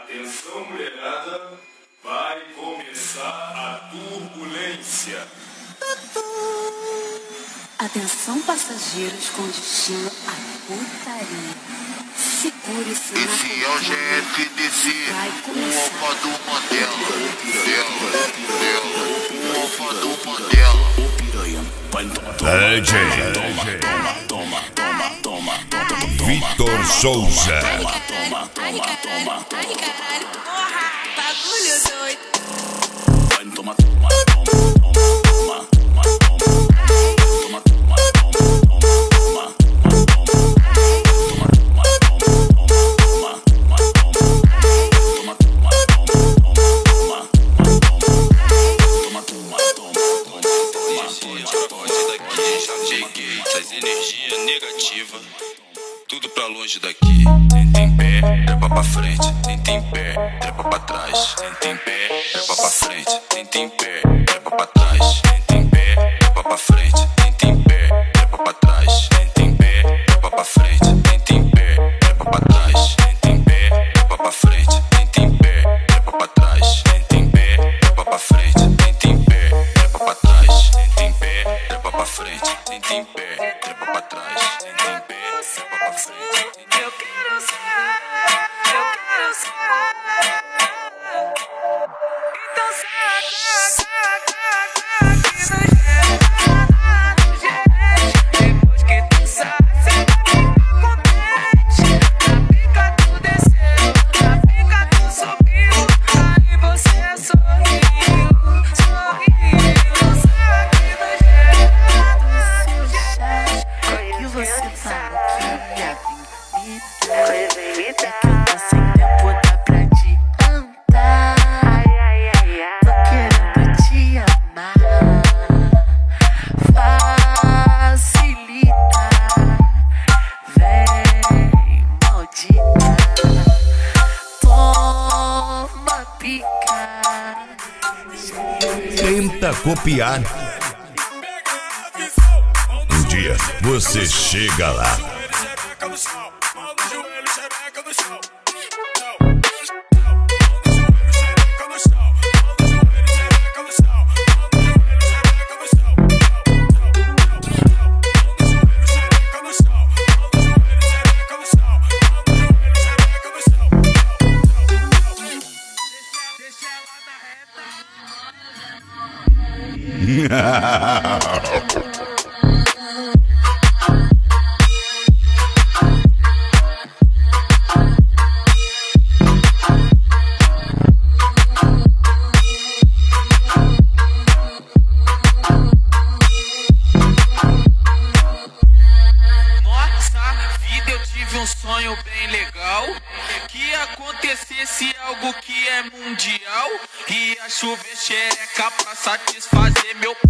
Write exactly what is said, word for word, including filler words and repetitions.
Atenção, mulherada, vai começar a turbulência. Atenção, passageiros com destino à putaria. Segure-se na Esse é o G F D C, o alfa do Mandela. O alfa do Mandela. D J Vitor Souza. Ai, caralho, ai, caralho, porra, bagulho doido. Toma, toma, toma, toma, toma, toma, toma, toma, cheguei, traz energia negativa, tudo pra longe daqui. Tenta em pé, trepa pra frente. Tenta em pé, trepa pra trás. Tenta em pé, trepa pra frente. Tenta em pé, trepa pra trás. Tenta em pé, trepa pra frente. Tenta em pé, trepa pra trás. Tenta em pé, trepa pra frente. Tenta em pé, trepa pra trás. Tenta em pé, trepa pra frente. Tenta em pé, trepa pra trás. Tenta em pé, trepa pra frente. Tenta em pé, trepa pra trás. Tenta em pé, trepa pra frente. Tenta em pé, trepa pra trás. Tenta em pé, trepa pra frente. Eu quero ser, eu quero ser. Então saca, saca, aqui no jeito, jeito. Depois que tu sai, cê fica contente. Na pica tu desceu, na pica tu subiu. Aí você sorriu, sorriu. Sai aqui no jeito, jeito. O que você fala que ia vir me dar? É que eu tô sem tempo, dá pra te andar. Tô querendo te amar. Facilita, vem maldita. Toma pica. Tenta copiar. Um dia você chega lá. Um sonho bem legal, que acontecesse algo que é mundial, ia chover xereca pra satisfazer meu